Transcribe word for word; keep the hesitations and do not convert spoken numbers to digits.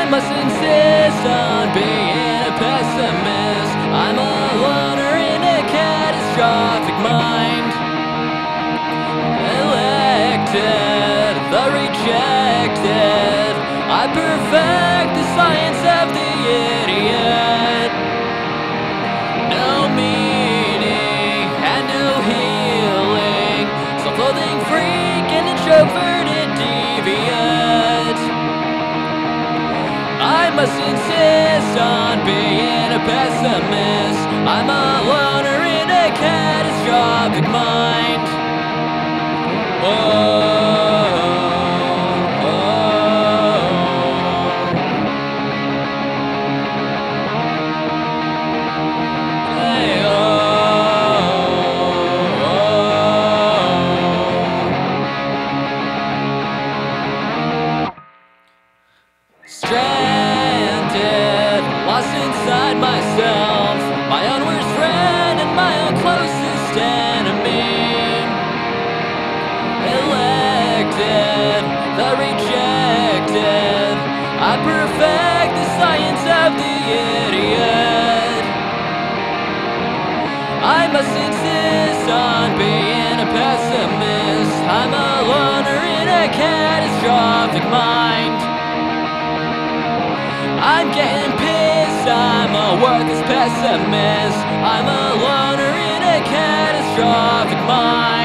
must insist on being a pessimist. I'm a loner in a catastrophic mind. Elected, the rejected, I perfect the science of the idiot. No meaning and no healing, self-loathing freak and introverted deviant. I must insist on being a pessimist. I'm a loner in a catastrophic mind. Whoa. Stranded, lost inside myself, my own worst friend and my own closest enemy. Elected, the rejected, I perfect the science of the idiot. I must insist on being a pessimist. I'm a loner in a catastrophic mind. I'm getting pissed, I'm a worthless pessimist. I'm a loner in a catastrophic mind.